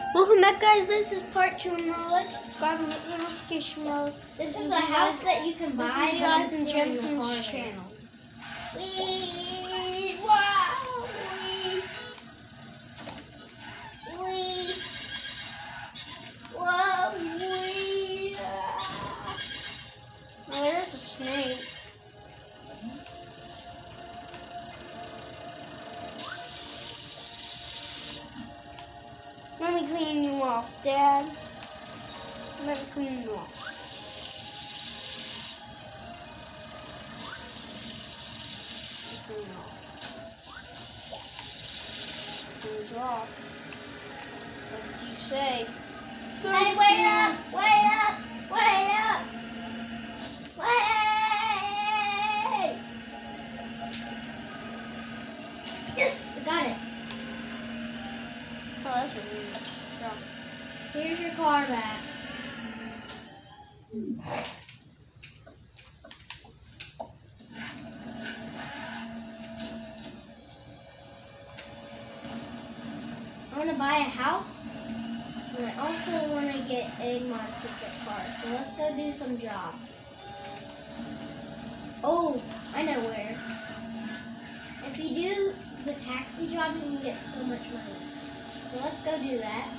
Welcome back, guys. This is part 2, and like, subscribe, and hit the notification bell. This is a house that you can buy. This is guys and Jensen's channel. Wee! Wow! Wee! Wee! Wow! Wee! Oh, there's a snake. Let me clean you off, Dad. Let me clean you off. Clean you off. Clean you off. What did you say? Hey, wait up! Wait up! Wait up! Wait! Yes! I got it. Oh, that's really strong. Here's your car back. I want to buy a house, and I also want to get a monster truck car. So let's go do some jobs. Oh, I know where. If you do the taxi job, you can get so much money. So let's go do that.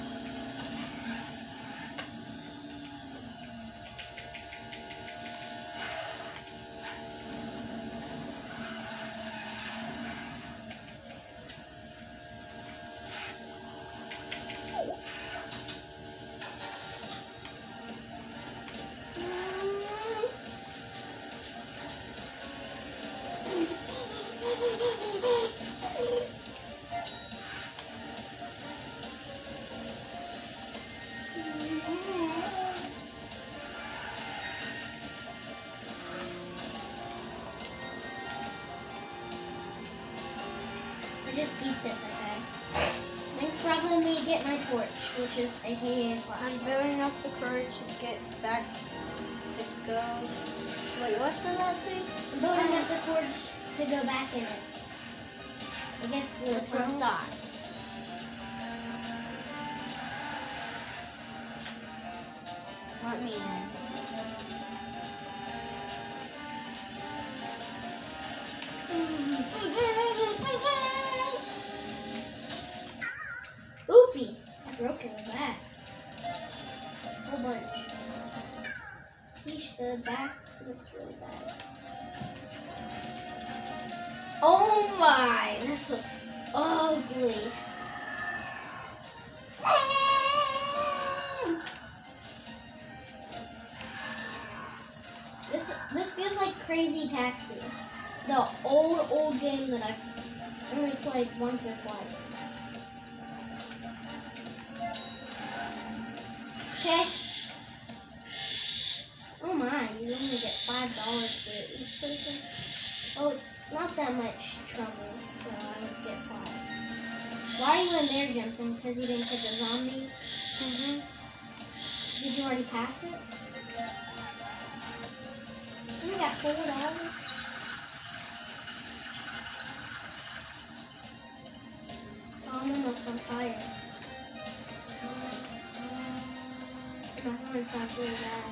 I just beat it, okay? Thanks for helping me get my torch, which is aka a flashlight. I'm building up the courage to get back to go. Wait, what does that say? I'm building up the torch to go back in it. I guess let's start. Let me in. Oofy! I broke it with that. Whole bunch. Yeesh, the back looks really bad. Oh my! This looks ugly. This feels like Crazy Taxi. The old game that I've only played once or twice. Okay. Oh my, you only get $5 for each person. Oh, it's not that much trouble, so I would get 5. Why are you in there, Jensen? Because you didn't hit the zombie? Mm-hmm. Did you already pass it? You got $4. Oh, I'm almost on fire. My horn sounds really bad.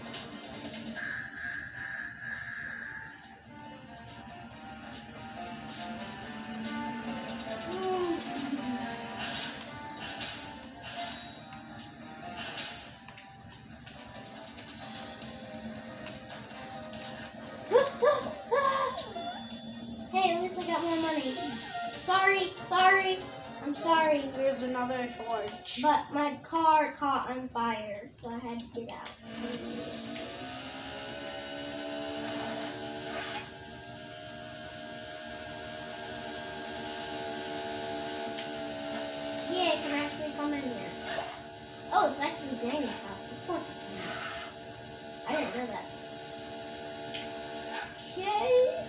Hey, at least I got more money. Sorry. I'm sorry. There's another torch. But my car caught on fire, so I had to get out. Yeah, I can actually come in here. Oh, it's actually Granny's house. Of course I can. I didn't know that. Okay.